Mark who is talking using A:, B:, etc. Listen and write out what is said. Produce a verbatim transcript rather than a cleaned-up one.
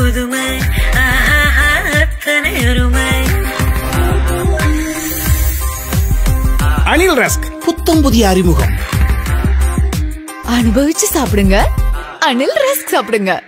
A: புதுமை அத்தனை அருமை.
B: அணில் ரஸ்க் புத்தம் புதிய அறிமுகம்.
C: அனுபவிச்சு சாப்பிடுங்க. அணில் ரஸ்க் சாப்பிடுங்க.